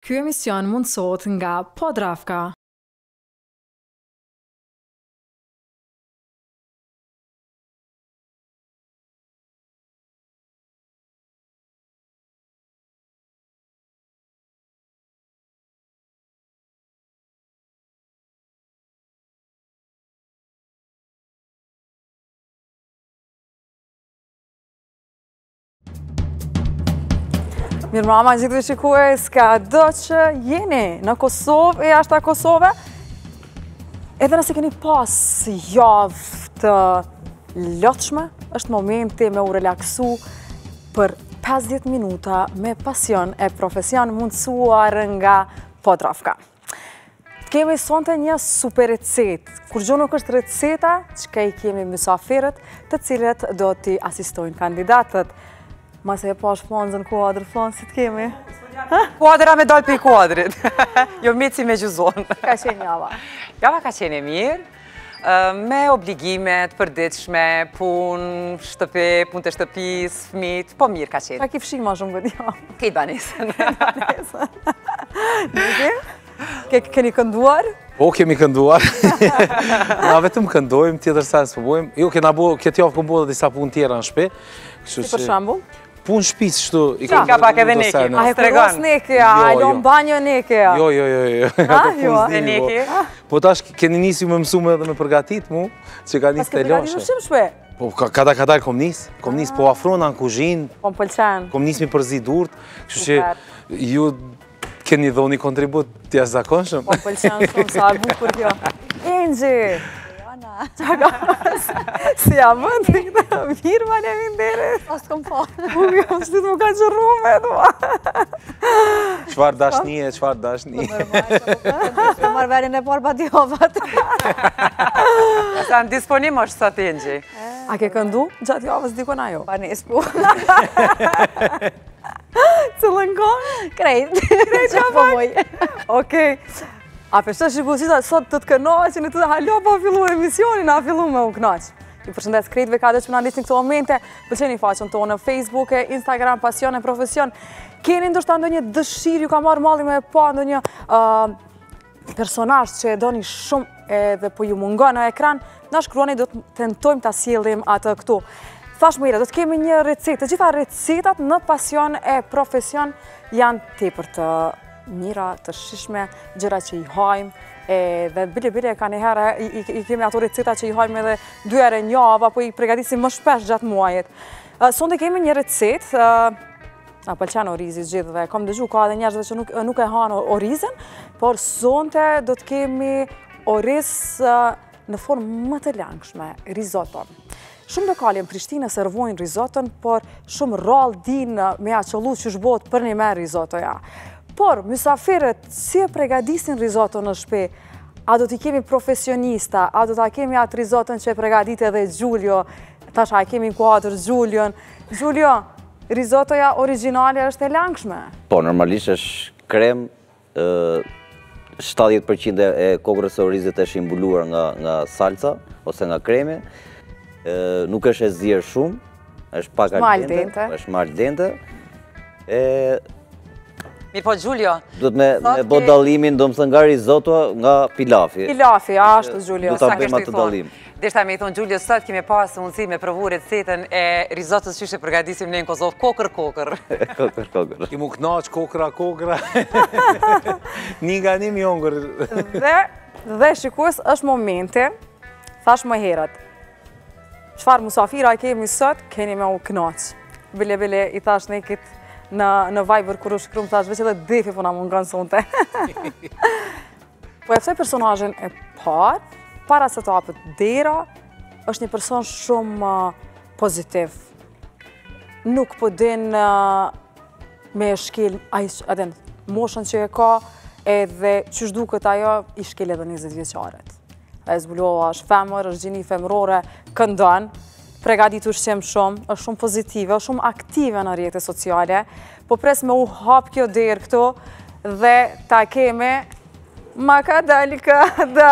Ky emision mundësohet nga Podravka. Mirë mama, gjithë shikues, ka do që jeni në Kosovë e jashtë Kosove. Edhe nëse keni pas javë të lotshme, është momenti me u relaksu për 50 minuta me pasion e profesion mundësuar nga Podravka. Kemi sonte një super recet. Kur gjo nuk është receta, që i kemi mysafirët të cilët do t'i asistojnë kandidatët. Mase e pash fonzën kuadrë, fonzë si t'kemi? Kuadra me dalë për i kuadrit. Jo mici me gjuzonë. Ka qenë java? Java ka qenë e mirë, me obligimet, përditshme, punë, shtëpi, punë të shtëpis, fmit, po mirë ka qenë. Ka ki fshi ma shumë këtë javë? Kejt banesën. Keni kënduar? Po, kemi kënduar. Na vetëm këndojmë, tjetër sa nësë përbojmë. Jo, këtë javë këmë bo dhe disa punë tjera në shpe. Si për shambull? Punë shpis, shtu. Ka pak edhe neki. A e kuros neki, a e lom banjo neki. Jo. E neki. Po tash keni nisi me mësume edhe me përgatit mu, që ka nis të loshe. Pas ke përgatit shpe? Po, kadar kom nis. Kom nis po afrona në kuzhinë. Po më pëlqen. Kom nis mi përzi durt. Kështu që ju keni dhoni kontribut të jashtëzakonshëm. Po më pëlqen shumë sa e bukur kjo. Engji! Si a mënd të këtë mirë ma një minderit? Pas t'kom po. Unë jam shtu të më ka që rume, Qfar dashnije, qfar dashnije. Të marrë verin e parë pa t'jovat. Sa në disponim është sot Engji. A ke këndu gjatë javës dikon ajo? Pa nesë po. Cëllën konë? Krejt. Krejt që po moj. Okej. A për shtë shikuesita, sot të kënaqin e të halo pa fillu emisionin, a fillu me u kënaq. Ju përshëndes krejtve ka dhe që më në listin këto momente, pëlqeni faqen tonë në Facebook, Instagram, Pasion e Profesion. Keni ndoshta ndonjë dëshirë, ju ka marrë malli me pa ndonjë personazh që e doni shumë edhe po ju mungon në ekran, na shkruani, do të tentojmë ta sjellim atë këtu. Thash më herë, do të kemi një recetë. Të gjitha recetat në Pasion e Profesion janë tepër të mira, të shishme, gjëra që i hajmë, dhe bile ka një herë i kemi ato receta që i hajmë edhe 2 herë në javë, apo i përgatisim më shpesh gjatë muajit. Sonte kemi një recetë, na pëlqen orizi gjithëve, kam dëgju ka edhe njerëzve që nuk e hanë orizën, por sonte do të kemi oriz në formë më të langshme, risotto. Shumë lokale në Prishtinë servojnë risotton, por shumë rrallë dinë me aqëllu që shbot për një merë risottoja. Por, mysafirët, si e pregadisin risotto në shpe? A do t'i kemi profesionista? A do t'a kemi atë risotton që e pregadit edhe Gjulio? Tash, a kemi në kuadrë Gjulion? Gjulio, risottoja originale është e langshme? Po, normalisht është krem, 70% e kogërës e orizit është imbuluar nga salca, ose nga kreme. Nuk është e zirë shumë, është pak al dente. është më al dente. Mi po Gjulio. Do të me bo dalimin, do më thënë nga risotto, nga pilafi. Pilafi, ashtu Gjulio. Do të bëjmë atë dalim. Deshta me i thonë Gjulio, sot kemi pasë mundësi me provu recetën e risottos që përgatisim ne në Kosovë, kokër. Kokër. Kimu knaq, kokra. Një nga një mjongër. Dhe shikues, është momenti, thash më herët, çfarë musafira kemi sot, keni me u knaq. Bile i thash ne këtë në Viber kur u shkruam, thash veç edhe defi po na mungon sonte. Po e pse personazhin e parë, para se të hapet dera, është një person shumë pozitiv. Nuk po din me shkel moshën që e ka, edhe që shduket ajo i shkel edhe 20 vjeqaret. E zbulova është femër, është gjini femërore, këndon, pregadit ushqim shumë, është shumë pozitive, është shumë aktive në rrjetet sociale, po pres me u hap kjo derë këto, dhe ta kemi ma ka dal këda.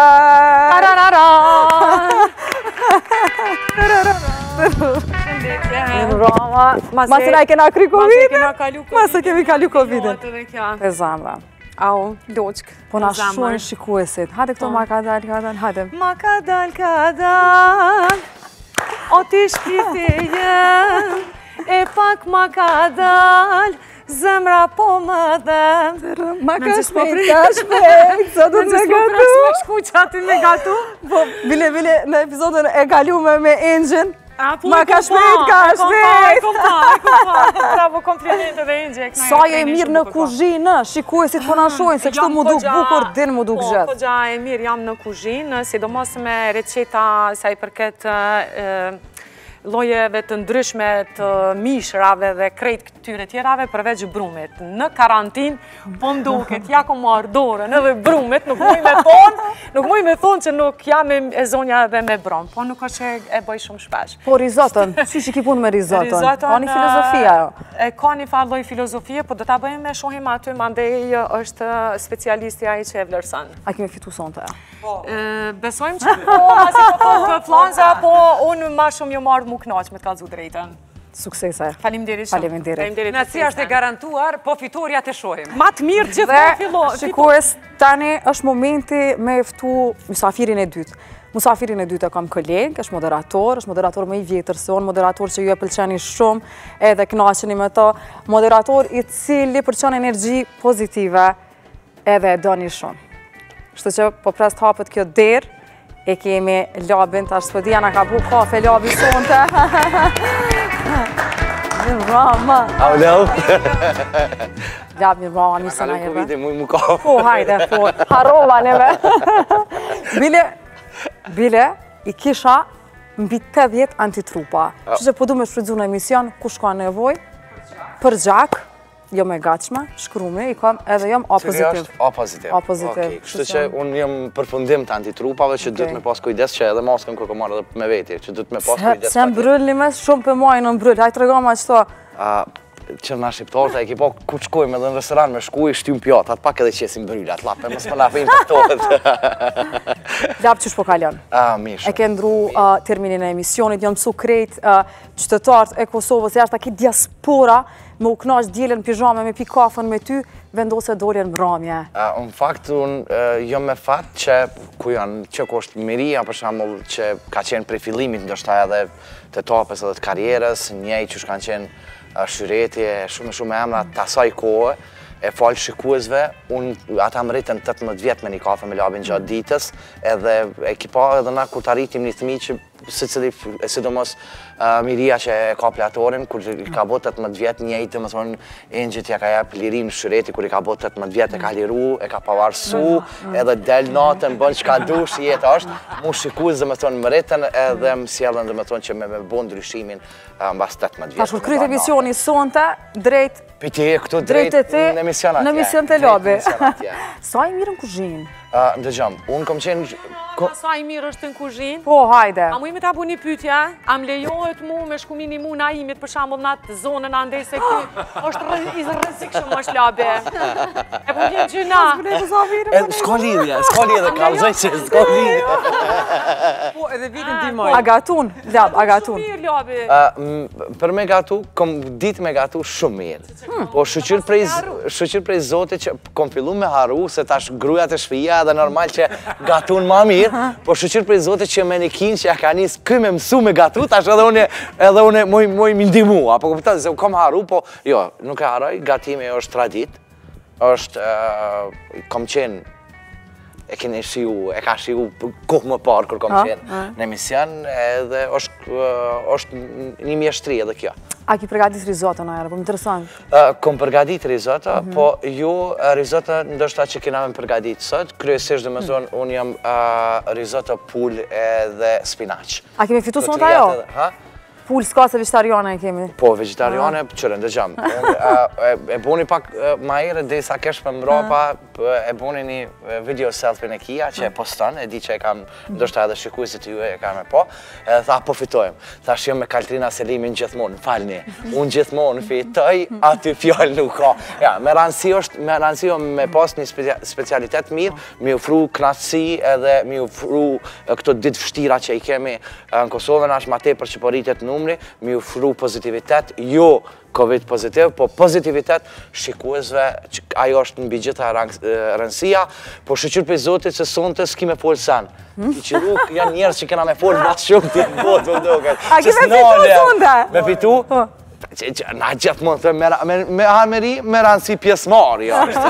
Masë na i kena kry Covid-in? Masë kemi kalu Covid-in. Të zamra. Au, loqk. Po na shojnë shikuesit. Hajde këto ma ka dal, hajde. Ma ka dal, o ti shpirti jem, e pak ma ka dal, zemra po më dhem. Ma ka shpejt, sa du të me gatu. Me shku që aty me gatu? Po, bile, në episodën e kalume me Engine, Ma ka shpejt! Bravo, komplimente dhe Engje. Sa je mirë në kuzhinë, shikuesit po na shojnë, se kështu mu duk bukur, din mu duk gjithë. Po, gja e mirë jam në kuzhinë, sidomos me receta sa i përket llojeve të ndryshme të mishrave dhe krejt këtyre tjerave përveç brumit. Në karantin, po mduket, ja ko marrë dorën, edhe brumit, nuk muj me thonë që nuk jam e zonja edhe me brum, po nuk është që e bëj shumë shpesh. Po risotën, si që ki punë me risotën? Ka një filozofia jo? Ka një farë filozofie, po do ta bëjmë me shohim aty, mandej është specialisti ai që e vlerëson. A kemi fitu sonte? Besojmë që po, masi po të flanza, po unë ma shumë jo marrë mu knaq me të kalzu drejten. Suksese. Faleminderit shumë. Faleminderit. Nësia është e garantuar, po fitoria të shohim. Ma të mirë gjithë po fillo. Shikues, tani është momenti me eftu musafirin e dytë. Musafirin e dytë e kam kolegë, është moderator më i vjetër se unë, moderator që ju e pëlqeni shumë, edhe knaqeni me to, moderator i cili përqen energji pozitive edhe e doni shumë. Kështu që po pres të hapët kjo derë, e kemi labin, tash s'po dija na ka bu kafe labi sonte. Mirë rama. Au leo. Labi mirë rama, mirë se na jeve. Kalon mu kafe. Po, hajde, po, harova neve. Bile, i kisha mbi 80 antitrupa. Që që po du me shfrydzu në emision, ku shka nevoj? Për gjak. Jo me gatshme, shkrumi, i kam edhe jam A pozitiv. A pozitiv. A pozitiv. Kështu që unë jam përfundim të antitrupave që dhëtë me pas kujdes që edhe maskën kërë marrë edhe me veti, që dhëtë me pas kujdes. Se mbryll një mes shumë për majnë në mbryll, hajtë regama qëto. Që na shqiptarët e ki po ku të shkojmë edhe në restoran me shku i shtymë pjatë, atë pak edhe qesim bryllat, lape, mësë më na fejnë për tohet. Lapë qësh po kalon? Mishë. E ke ndru terminin e emisionit, janë mësu krejt qytetarët e Kosovës, jashtë aki diaspora, me u knaq djelen pijame, me pi kafën me ty, vendose doljen mramje. Në fakt, unë jam me fat që ku janë, që ku është miria, për shambull, që ka qenë prej fillimit, ndoshta edhe të tapës edhe të karierës, njej që shkanë qenë shyretje, shumë emra të asaj kohë, e falë shikuesve, unë ata më rritën 18 vjetë me një kafe me labin gjatë ditës, edhe ekipa edhe na kur të arritim një thmi që sidomos Miria që e ka platorin, kur i ka bot 18 vjetë njëjtë, më thonë, Engjit ja ka jep lirin në shyreti, kur i ka bot 18 vjetë e ka liru, e ka pavarësu, edhe del natën, bën që ka dush, jetë është, mu shikues dhe më thonë më rritën edhe më sjellën dhe më thonë që me bo ndryshimin mbas 18 vjetë. Tash kur kryt emisioni sonte, drejt Piti e këtu drejt në emision atje. Në emision të lobi. Sa i mirë në kuzhinë? Ndëgjëm, unë kom qenë... Sa i mirë është në kuzhinë? Po, hajde. A mu imi ta bu një pytja, a më lejohet mu me shkumin i mu na imit për shambull në atë zonën andej se këty është rëzik shumë është labe. E po vjen gjyna. S'ka lidhja, kalzoj që s'ka lidhja. Po, edhe vitin dimoj. A gatun, lab, a gatun. Shumë mirë, labe. Për me gatu, kom ditë me gatu shumë mirë. Po shëqyr prej zotit që kom fillu me haru, se tash grujat e shpija dhe normal që gatun ma mirë, po shëqyr prej zotit që me një kinë që ja ka njës këj me mësu me gatu, tash edhe une moj mindimu, apo këpëtën, se kom haru, po jo, nuk e haroj, gatime është tradit, është, kom qenë, e ka shiu kohë më parë kër kom qenë në emision, edhe është një mjeshtri edhe kjo. A ki përgadit risotën ajerë, po më interesant. Kom përgadit risotën, po ju risotën ndoshta që kena me përgadit sot, kryesisht dhe me zonë, unë jam risotën pull edhe spinaq. A kemi fitu sonta jo? Pull s'ka se vegetariane e kemi. Po, vegetariane, qërën, dëgjam. E boni pak ma ere, dhe sa kesh për mrapa, e boni një video selfie në kia, që e postan, e di që e kam, ndoshta edhe shikuesit ju e kam e po, edhe tha, po fitojmë. Tha, shion me Kaltrina Selimin gjithmonë, falni, unë gjithmonë fitoj, aty fjallë nuk ka. Ja, me rëndësi me pas një specialitet mirë, mi ufru knatësi edhe mi ufru këto ditë vështira që i kemi në Kosovën, ashtë ma tepër që po rritet numri, mi ofru pozitivitet, jo Covid pozitiv, po pozitivitet shikuesve, ajo është në gjitha rëndësia, po shqyqyr për Zotit që sonte s'ki me folë sen. Ki që rrug, janë njerës që kena me folë mas shumë të në botë, më doket. A ki me fitu sonde? Me fitu? Na gjithë mund të me hameri, me rëndësi pjesëmari.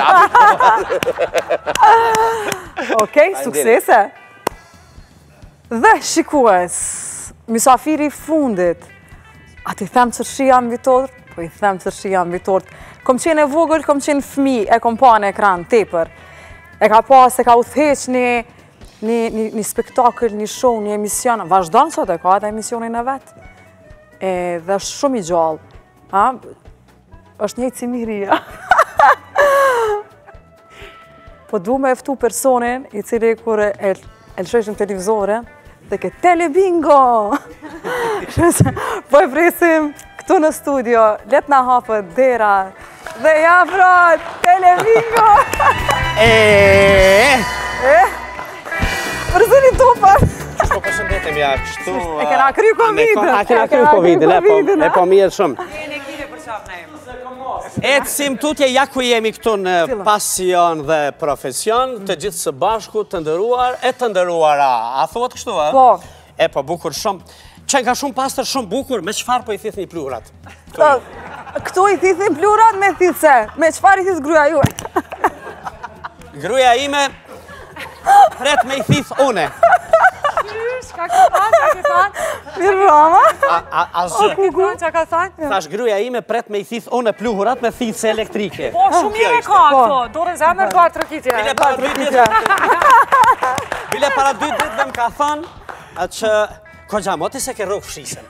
Okej, suksese. Dhe shikues, mysafiri fundit, a ti them që shia mbi tort? Po i them që shia mbi tort. Kom qenë e vogël, kom qenë fmi, e kom pa në ekran, tepër. E ka pas, e ka utheq një spektakl, një show, një emision. Vazhdojnë sot e ka edhe emisionin e vetë. Dhe është shumë i gjallë. është njëjtë si Miria. Po du me eftu personin i cili kur e lëshojshëm televizore dhe ke Telebingo. Po e presim këtu në studio, let na hapët dera dhe ja pra Telebingo. Përzini tupën. Shko përshëndetem ja, kështu... E kena kry Covidin. A kena kry Covidin, e po mirë shumë. Ecim tutje, ja ku jemi këtu në pasion dhe profesion, të gjithë së bashku, të ndëruar, e të ndëruara. A thuat kështu, a? Po. E po, bukur shumë. Qenë ka shumë pastër, shumë bukur, me qëfar po i thithë një plurat? Këtu i thithë një plurat me thithë, me qëfar i thithë gruja ju? Gruja ime, pret me i thithë une. Ka ke thanë? Mirë rama. A zë. Qa ka thanë? Thash gruja ime pret me i thithë une pluhurat me thithëse elektrike. Po, shumë mirë e ka këto. Dore zemër ka trëkitje. Bile para 2 ditëve më ka thënë që ko gjamoti se ke rogë fshisën.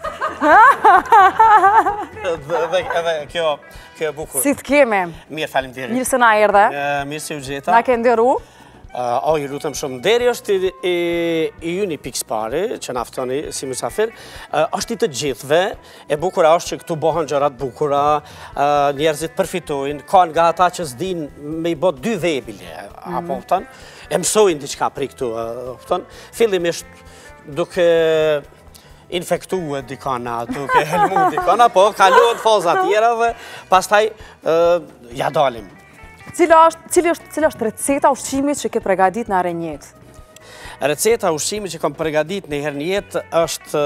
Edhe kjo e bukur. Si të keme? Mirë, falim diri. Mirë se na erdhe. Mirë se u gjeta. Na ke ndëru. Ju lutëm shumë. Deri është i ju një pikës pari, që naftoni si musafir, është i të gjithve, e bukura është që këtu bohën gjërat bukura, njerëzit përfitojnë, ka nga ata që s'din me i bot 2 dhebile, apo pëtën, e mësojnë diqka pri këtu, pëtën, fillimisht duke infektue dikana, duke helmu dikana, po kaluat faza tjera dhe pastaj ja dalim. Cila është receta ushqimit që ke pregadit në arenjet? Receta ushqimit që kom pregadit në herënjet është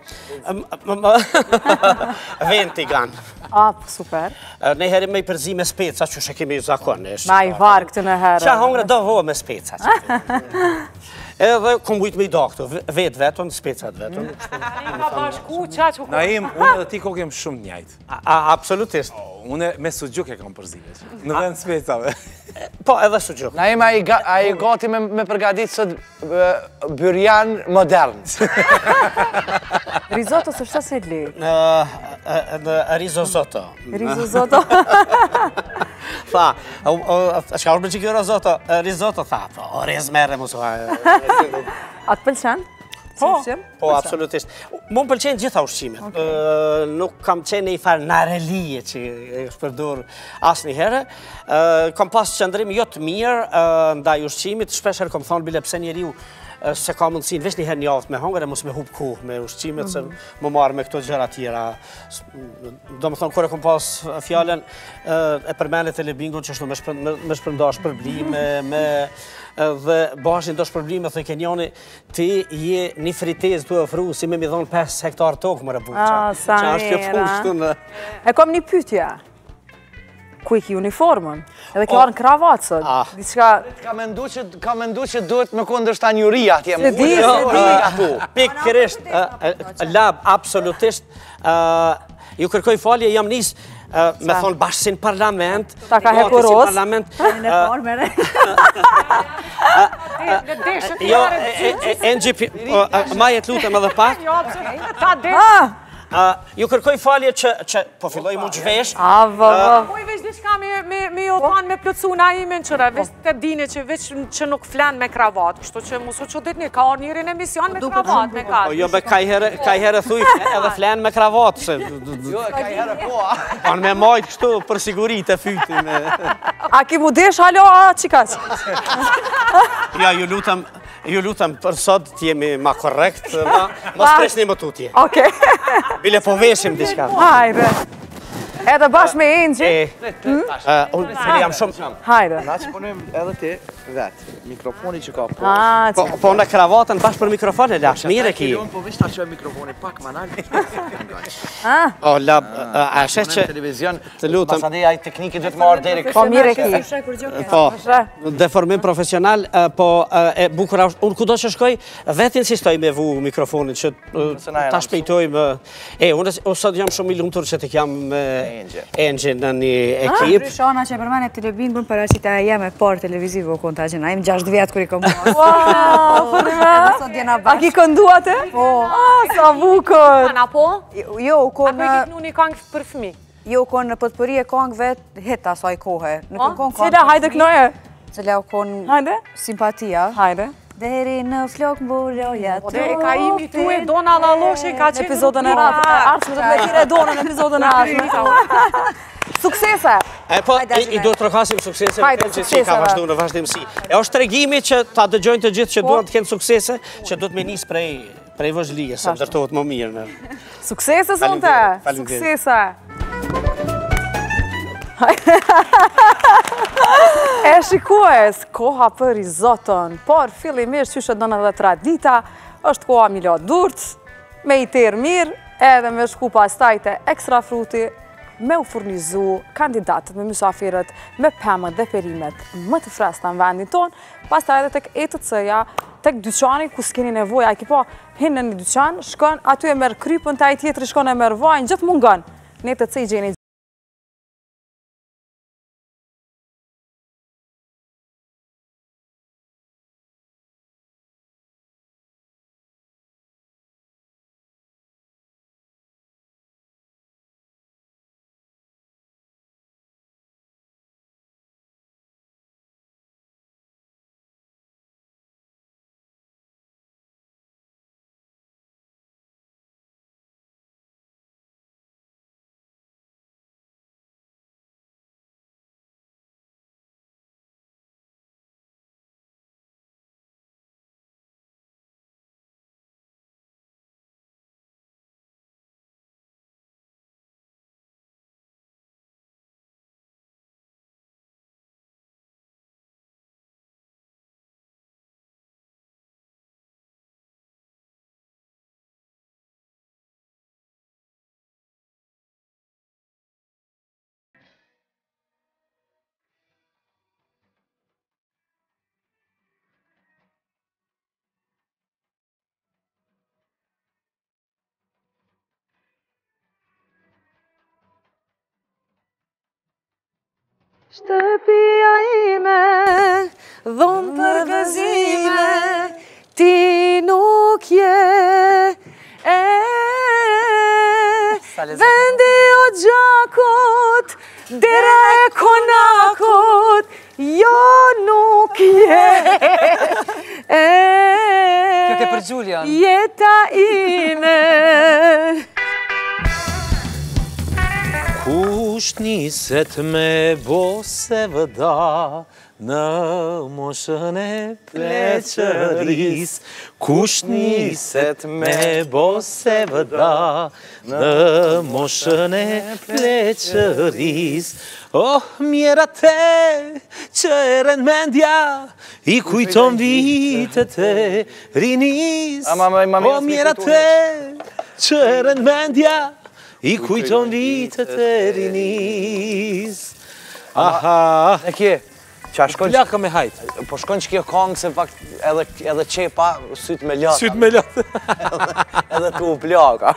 ventigan. Super. Në herë me i përzi me speca që shë kemi zakonisht. Ma i varë këtë në herë. Qa hongre do vo me speca. Edhe kom bujt me i do këtu, vetë vetën, specat vetën. Naim, unë dhe ti ko kem shumë njajtë. Absolutisht. Unë me sugjuk e kam përzive, në vend specave. Po, edhe sugjuk. Naim, a i gati me përgadit sot byrjan modern. Risotto së shtë se li? Risotto. Risotto? Tha, shka urbe që kjo risotto? Risotto, tha, po, rezmere mu suha. A të pëlqen? Po, absolutisht. Mu më pëlqenë gjitha ushqimet. Nuk kam qenë i farë narelije që e shpërdur asë një herë. Kam pas qëndrim jo të mirë ndaj ushqimit. Shpesher kam thonë bile pse njeriu se ka mundësin veç një herë një aftë me hongër e mos me hup kohë me ushqimet se më marrë me këto gjëra tjera. Do më thonë, kore kom pas fjallën e përmenet e Telebingo që është me shpërndash përblime, dhe bashin do shpërblime, thë Kenjani, ti je një fritez të ofru si me mi dhonë 5 hektar tokë më rëbuq. Sa mira. E kom një pytja. Ku i ki uniformën? Edhe kjo arë në kravatë sot. Ka mendu që duhet me kondërshta njëri atje. Se di. Pikërisht, lab, absolutisht. Ju kërkoj falje, jam nisë me thonë bashkësin parlament. Ta ka hepuros. Në formere. Jo, NGP, ma jetë lutëm edhe pak. Ta dhe. Ju kërkoj falje që po filloj mu gjvesh. Po i veç diçka me jo tanë me plëcu na imen qëra, veç të dine që veç që nuk flen me kravat, kështu që musu që dit një ka orë njëri në emision me kravat, me katë. Jo, be ka i herë thuj edhe flen me kravat. Jo, ka i herë po. Anë me majtë kështu për sigurit e fyti. A ki mu desh halo, a qikaq? Ja, ju lutëm, Ju lutem për sot t'jemi ma korrekt, ma stresni më tutje. Okej. Bile po veshim diçka. Hajde. Edhe bashkë me Enxhi. Unë jam shumë... Hajde. Na që punojmë edhe ti vetë, mikrofoni që ka Po në kravatën bashkë për mikrofon e lash, mire ki. Po vish ta qoj mikrofoni pak ma nalë. O, a shes që... Televizion, të lutem. pasandi aj tekniki duhet marrë deri Po mire ki. Po, deformim profesional, po e bukur është. Unë kudo që shkoj, vetë insistoj me vu mikrofonin që ta shpejtojmë. Unë sot jam shumë i lumtur që të kam Enxhi në një ekip. Shona që përmane Telebin bën paraqitja jeme parë televizive u konta gjena. Im 6 vjetë kër i kom marë. Wow, a ki kënduate? Po. Sa bukur. Ana po? Jo, u A konë... kërë i kënu një kangë për fëmi? Jo, u konë në pëtëpëri e kongëve hita asaj kohë. Nuk u konë Cila, hajde kënoje. Cila u konë Hajde. simpatia. Hajde. Deri në flok mbuloja O dhe ka imi tu e Dona Laloshe ka Në qenë... epizodën e ratë. Arshme të me tire dona në epizodën e arshme. Suksese! Po, i do të rëkasim suksese, Hajde, që suksese, ka vazhdu në vazhdimësi. E është tregimi që ta dëgjojnë të gjithë që duan të kenë suksese, që do të me nisë prej vëzhlije, se ndërtohet më mirë. Suksese, sonte! Faleminderit. Suksese! E shikues, koha për risotton, por fillimisht qyshe dënë edhe tradita, është koha mi la durt, me i terë mirë, edhe me shku pastaj të ekstra fruti, me u furnizu kandidatët, me mysafirët, me pëmët dhe perimet më të fresta në vendin tonë, pastaj edhe tek ETC-ja, tek dyqani ku s'keni nevoj, a ki po hinë në një dyqan, shkon, aty e merë krypën, taj tjetëri shkon e merë vajnë, gjithë mungën, në ETC i gjeni. Shtëpia ime, dhomë për gëzime, ti nuk je. Vendi o gjakut, dire konakut, jo nuk je. Kjo ke për Gjulian. Jeta ime. Kush niset me bose vëda në moshën e pleqëris? Kush niset me bose vëda në moshën e pleqëris? Oh, mjera te që eren mendja, i kujton vitet e rinis. Oh, mjera te që eren mendja, i kujton vitet e rinis. Aha. E kje, që a shkon që... Plaka me hajt. Po shkon që kjo kongë se fakt edhe qepa sytë me lata. Sytë me lata. Edhe tu plaka.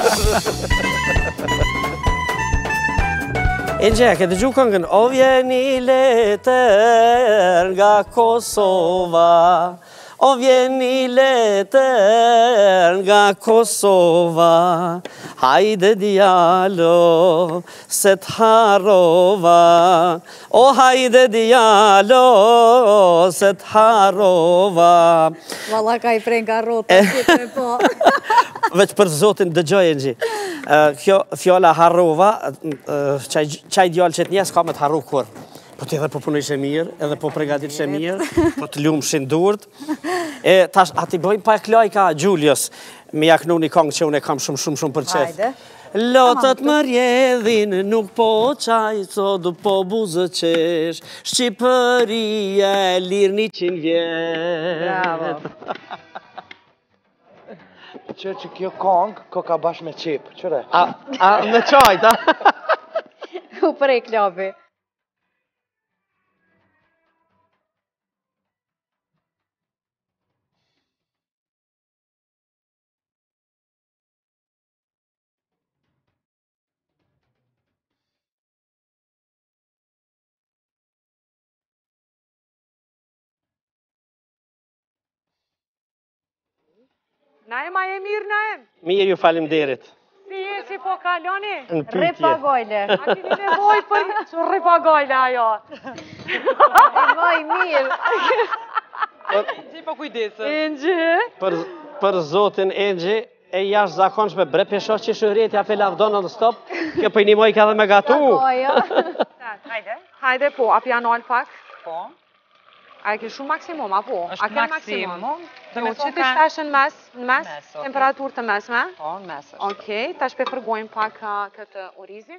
Enxhi, ke dëgju këngën O vjeni letër nga Kosova, o vjeni letër nga Kosova, hajde djalo se t'harova, o hajde djalo se t'harova. Valla ka i prej nga rota, qëtëre po. Veç për zotin dëgjoj Enxhi. Kjo fjalla harrova, qaj djallë që t'njes ka me t'harru kur. Po t'edhe po punojsh e mirë, edhe po pregaditsh e mirë, po t'lumë shindurt. Tash, ati bëjmë pak lajka Gjulios, me jaknu një kongë që unë e kam shumë për qef. Hajde. Lotët më rjedhin, nuk po qaj, sot po buzë qesh, Shqipëria e lirë 100 vjet. Bravo. Që kjo kongë, ko ka bash me qip, qëre? Me qajt, U prej klopi. Naem, a e mirë, Naem? Mirë ju falimderit. Si je, si po kaloni? Në pytje. Ripagojle. A kini nevoj për që ripagojle ajo? Moj mirë. Gji po kujdesë. Engji? Për zotin Engji, e jash zakonshme bre pesho që shëreti ape lavdon në stop, kjo për një moj ka dhe me gatu. Hajde. Hajde po, a pjanol pak? Po. A e ke shumë maksimum, apo? Është maksimum. Jo, që të shpesh në mes, temperaturë të mesme? Po, në mes është. Okej, ta shpefërgojmë pak këtë orizi.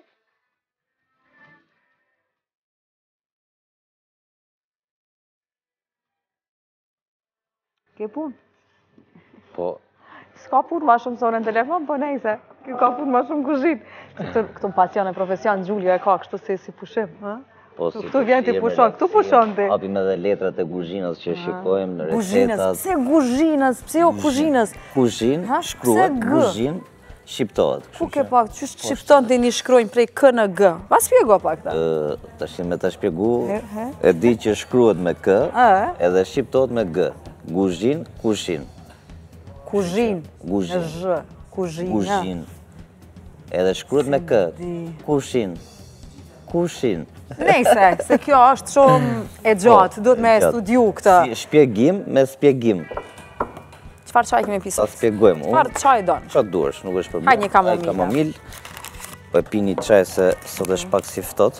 Ke pun? Po, S'ka pun ma shumë sonë në telefon, po nejse. Ka pun ma shumë kuzhin. Këtu pasion e profesion, Gjulio e ka kështu si pushim. Këtu vjen ti pushon, këtu pushon ti. Hapim edhe letrat e kuzhinës që shikojmë, Kuzhinës, recetat. pse kuzhinës, pse jo kuzhinës? Kuzhin, shkruhet, kuzhin, shqiptohet. Ku ke pak, që shqipton të një shkrojnë prej K në G? Ma spjego pak ta. Tash me ta shpjegu, e di që shkruhet me K, edhe shqiptohet me G. Kuzhin, kushin. Kuzhin, Kuzhin. në zhë, kuzhin. Kuzhin. Edhe shkruhet me K. Kushin. Kushin. Nejse, se kjo është shumë e gjatë, duhet me studiu këtë. Shpjegim me spjegim. Qëfar qaj kemi pisat? Ta spjegojmë unë. Qëfar qaj donë? Qa duesh, nuk është problem. Hajde një kamomil. Kamomil. Po e pi një qaj se sot është pak si fëtot.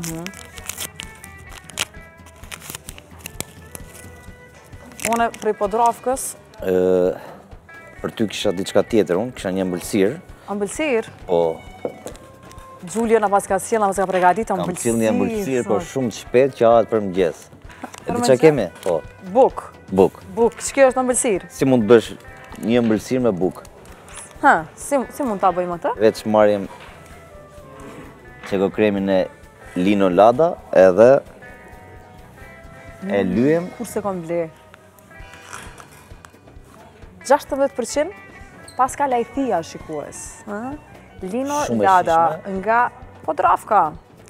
Une prej Podravkës. Për ty kisha diçka tjetër unë, kisha një ëmbëlsirë. Ëmbëlsirë? Po, Gjulio në pas ka sjell, në pas ka pregadit kam ëmbëlsirë. cilë një ëmbëlsirë, por shumë të shpet që ahet për mëgjes. E di qa kemi? Po, Buk. buk. Buk, që kjo është ëmbëlsirë? Si mund të bësh një ëmbëlsirë me buk? Ha, si mund ta bëjmë atë? Veç marrim qeko kremin e Lino Lada edhe e lyem. Kurse kom ble? 16% pas ka lajthia shikues. Lino Shumë e Lada shishme. nga Podravka.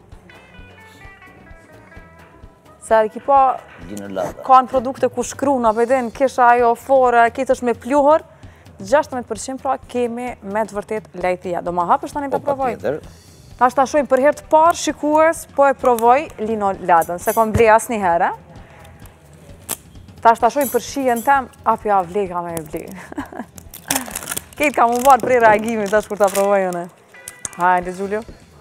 Se ki po Lino Lada. kanë produkte ku shkruna, pëjdin, kisha ajo fore, kitë është me pluhër, 16% pra kemi me të vërtet lajthia. Do ma hapësh tani të provoj? Tjetër. Ta shta shojmë për herë të parë shikues, po e provoj Lino Ladën, se kom ble asë një herë. Ta shta shojmë për shijen tem, apja vle ka me e ble. Ketë ka mu varë prej reagimit, tash kur ta provoj une. Hajde, Gjulio.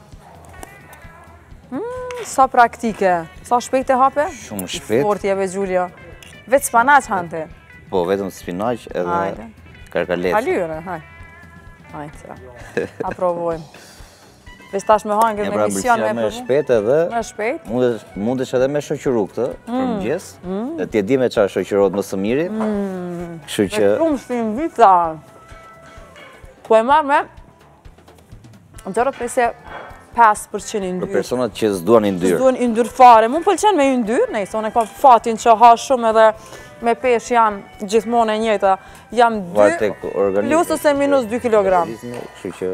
Sa praktike, sa shpejt e hape? Shumë shpejt. Sport jeve, Gjulio. Vetë spanaq hante. Po, vetëm spinaq edhe Hajde. karkalet. Halyre, hajde. Hajde, a provojmë. Veç tash me hangër E me pra mision mbëlqia me me provu. shpejt edhe Me shpejt. mundesh edhe me shoqëru këtë për mëgjes. Dhe ti e di me qa shoqërohet më së miri. Kështu që Me shumë shtim vita. Po e marrë me 0,5% i për ndyrë. personat që s'duan i ndyrë. S'duhen i ndyrë fare. Mu pëlqen me i ndyrë, nejse, unë e kam fatin që ha shumë edhe me pesh jam gjithmonë e njëjta. Jam Varë 2 tek organizmi. plus ose minus 2 kg. Kështu që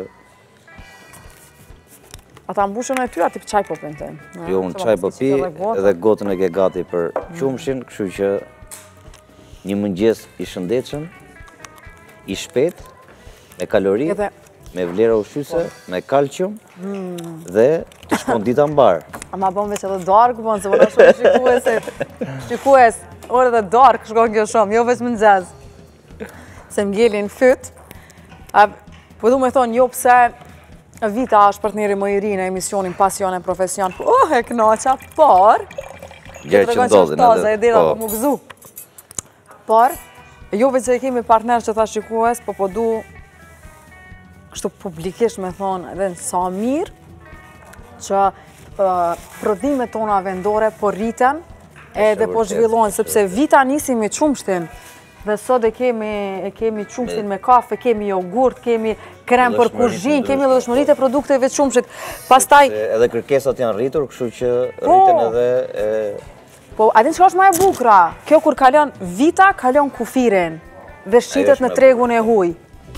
Ata mbushën e ty, ati qaj po pënten. jo unë qaj po pi edhe gotën e ke gati për qumshin, kështu që një mëngjes i shëndetshëm, i shpejt, me kalori, Edhe me vlera ushqyese, me kalcium dhe të shkon dita mbar. a ma bën veç edhe dark, bën, se vëna shumë shikuesit. Shikues, orë edhe dark shkon kjo shumë, jo veç më nxez. Se m'gjeli në fyt. Po du me thonë, jo pse Vita është partneri më i ri në emisionin Pasion e Profesion. E kënaqa, por... Gjerë që ndodhin. E dira po më gëzu. Por, juve që e kemi partner që ta shikues, po du kështu publikisht me thonë edhe në sa mirë që prodhimet tona vendore po rriten edhe po zhvillohen, sepse Vita nisi me qumshtin dhe sot e kemi qumshtin me kafe, kemi jogurt, kemi krem për kuzhinë, kemi lëshmërit e produkteve qumshtit. Pastaj... Edhe kërkesat janë rritur, kështu që rriten edhe... Po, adin që është ma e bukra? Kjo kur kalon Vita, kalon kufirin dhe shqitet në tregun e huj.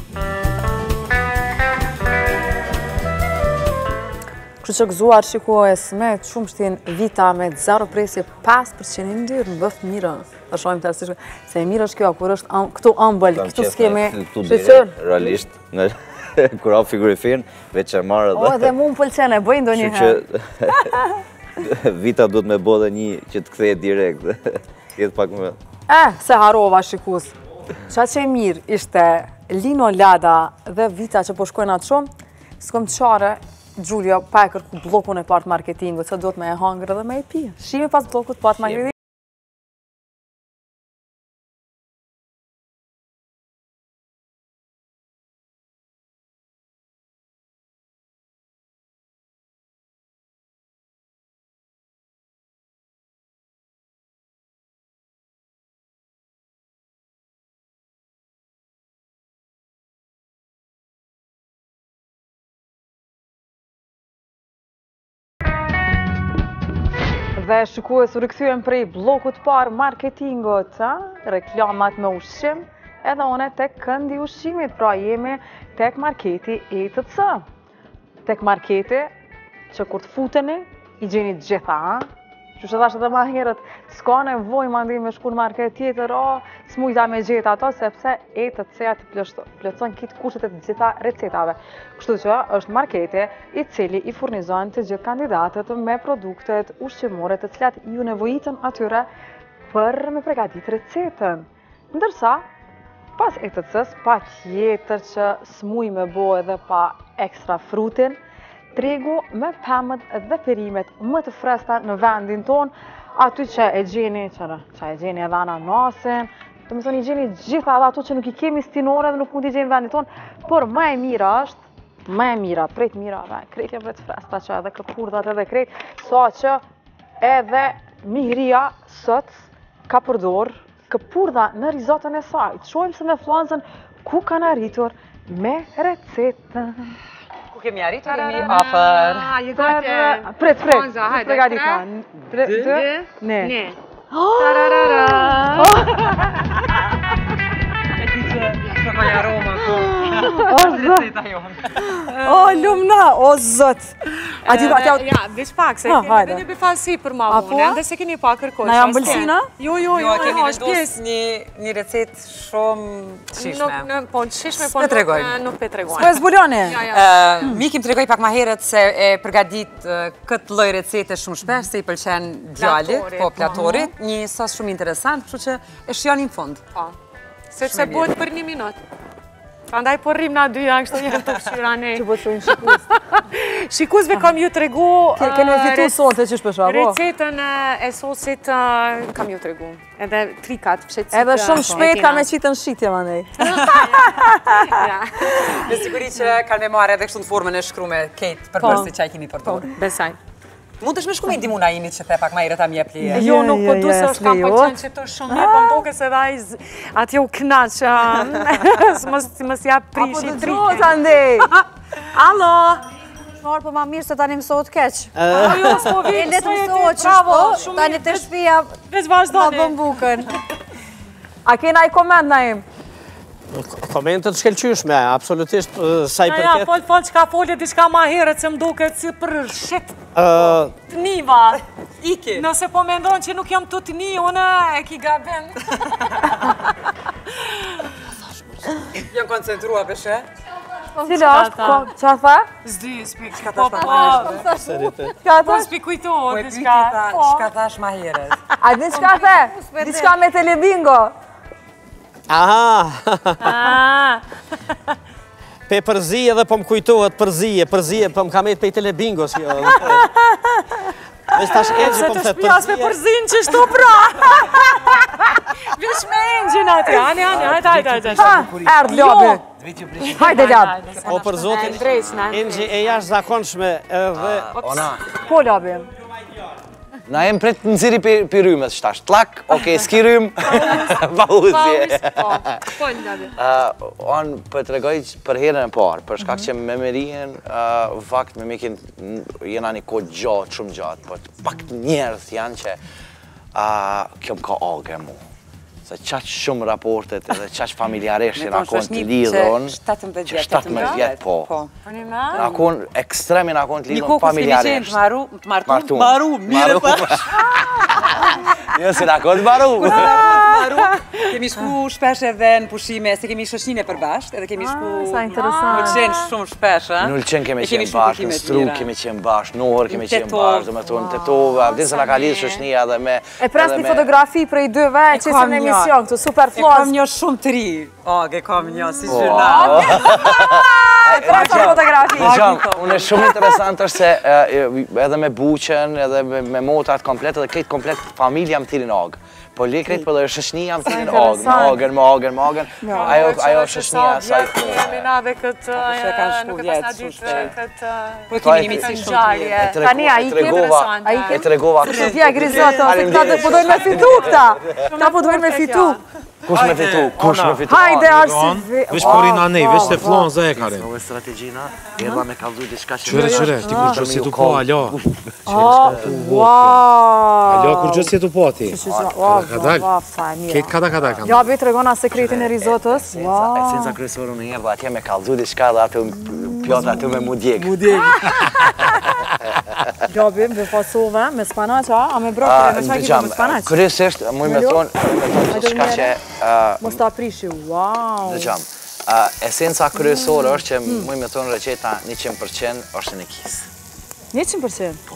Kështu që gëzuar shikues me qumshtin Vita me 0 presje 5% i ndyrë në bëft mirë. Të shojmë të arsishme, se mirë është kjo, kur është këtu ëmbël, këtu s'kemi shqyqër. Realisht, kur au figurifin, veç e marrë dhe... O, edhe mu më pëlqene, bëjnë do një herë. Vita duhet me bo dhe një që të ktheje direkt, jetë pak më... Se harova shikus. Qa që e mirë ishte Lino Lada dhe Vita që po shkojnë atë shumë, s'kom të qare, Gjulio pa e kërku blokun e part marketingu, që duhet me e hangre dhe me e pi. Shimi pas blokut part marketingu. Dhe shikues u rikëthyem prej blokut par marketingot, reklamat me ushqim, edhe one tek këndi ushqimit, pra jemi tek marketi ETC. Tek marketi që kur të futeni, i gjeni gjitha, që që thashtë edhe ma herët, s'ka nevoj ma ndi me shku në market tjetër, s'mujta me gjitha ato, sepse ETC-a të plëcon kitë kushtet e të gjitha recetave. Kështu që është marketi i cili i furnizon të gjithë kandidatët me produktet ushqimore të cilat ju nevojitën atyre për me pregatit recetën. Ndërsa, pas ETC-s, pa tjetër që s'muj me bo edhe pa ekstra frutin, tregu me pemët dhe perimet më të fresta në vendin ton, aty që e gjeni, që e gjeni edhe ananasin, të më thonë i gjeni gjitha edhe ato që nuk i kemi stinore dhe nuk mund i gjeni në vendin ton, por më e mira është, më e mira, prej të mirave, krejtje vret fresta që edhe këpurdhat edhe krejt, sa që edhe mihria sot ka përdor këpurdha në risotën e saj. Të shojmë se me flanzën ku kanë arritur me recetën. Ku kemi arritur, jemi afer. Pret, pregadita. 2, ne. E ti që ka aroma ko. Receta jonë. O, lumna, o zot. Ja, veç pak, se kemi dhe një bifasi për ma vune, ndë se keni pak kërkoj. Na jam bëlsina? Jo, kemi është pjesë. një recet shumë të shishme. Po, të shishme, po nuk pe tregojnë. S'po e zbuloni? Mi kim të regoj pak ma herët se e përgadit këtë lloj recete shumë shpesh, se i pëlqen djallit, po platorit, një sos shumë interesant, kështu që e shjoni në fund. Po, sepse bëhet për 1 minut. Andaj po rrim na 2 janë kështu një të pëshyra ne. Që po shojnë shikus? Shikusve kam ju të regu... Kene fitu sote që shpesha, po? Recetën e sosit kam ju të regu. Edhe trikat, pshetësit... Edhe shumë shpejt ka me qitën shqitje, ma nej. Në siguri që kanë me marrë edhe kështu në formën e shkrume, Kate, për përsi që a i kemi përdorë. Besaj. Mund të shme shku me i dimuna imit që the pak ma i rëta mje plije. Jo, nuk po du se është kam pëlqen që të shumë me, po më doke se dhe atje u knaq, më s'ja prish i trike. Apo të të ndej! Alo! Shmarë po ma mirë se tani mësot keq. Jo, s'po vi, E letë mësot që shpo, tani të shpia veç vazhdoni. ma bëm bukën. A kena i komend na im? Komentet shkelqyshme, absolutisht sa i Ja, përket... fol që ka folje diçka ma herët se më duket si për shit të niva. Iki. Nëse po mendon që nuk jam të të një, une e ki gaben. Jam koncentrua peshe. Cila është? Qa tha? Zdy, s'pi, Shka po, thash po, s'pi kujtohet Po e diçka. pyti shka thash ma herët. A din qka the? Diçka me telebingo. Aha! Pe përzije dhe po më kujtohet përzije, po më ka met pe telebingos. Vesh tash Engji po më thet përzije. Se të shpjas me përzin që shtu pra. Vesh me Engjin ati, hajde. Erdë Labi. Hajde Labi. O për zotin, Engji e jash zakonshme edhe... Po Labi. Na jem pret në ziri për rrymës, shtash tlak, okej, s'ki rrym, pa uzje. Po Labi. Unë për të regoj për herën e parë, për shkak që me merien, fakt me mikin jena një kohë gjatë, shumë gjatë, po pak njerëz janë që kjo më ka agë mu. Se qaq shumë raportet edhe qaq familjaresht që nakon të lidhon, që 17 vjetë po. Nakon ekstremi nakon të lidhon familjaresht. Martu, mire për. Jo, si nakon të maru. Kemi shku shpesh edhe në pushime, se kemi shoqnine përbasht, edhe kemi shku... Sa interesant. Në qenë shumë shpesh, Në Ulqen kemi qenë bashkë, në Struk kemi qenë bashkë, në Orë kemi qenë bashkë, dhe me tonë të Tove, abdin se nga ka lidhë shoqnia dhe me... E pres një fotografi prej dyve, që isëm në emision, këtu super E flas. kam një shumë të ri. E kam një si gjurnal. E pres një fotografi. Unë e shumë interesant është se edhe me buqen, edhe me motrat komplet, edhe këtë komplet familja më thirin agë. Po le krejt për dhe shoqnia më thirin agën, më agën. Ajo shoqnia saj. Jemi na dhe këtë... Nuk e pasna ditë këtë... Po kemi një mitësi shumë të mirë. Tani a i E tregova kështë vja grizoto, se këta dhe po dojnë me fitu këta. Këta po dojnë me fitu. Kush me fitu? Hajde arsi. Vesh porina nej, vesh të flon zë e kare. Ove strategjina, edha me kaldu diçka që... Qyre, ti kur gjës si tu po, alo. Alo, kur gjës si tu po ti. Ketë kada kam. Ja, be të regona sekretin e risotës. Esenca kryesorë në herë, atje me kaldu diçka dhe atë pjota aty me mudjek. Gjabi, me pasove, me spanaqa, a me brokoli, me qaj me spanaqa. Kryesisht, muj me thonë shka që... Mos të aprishi, wow. Dëgjam, esenca kryesore është që muj me thonë receta 100% është në kisë. 100%?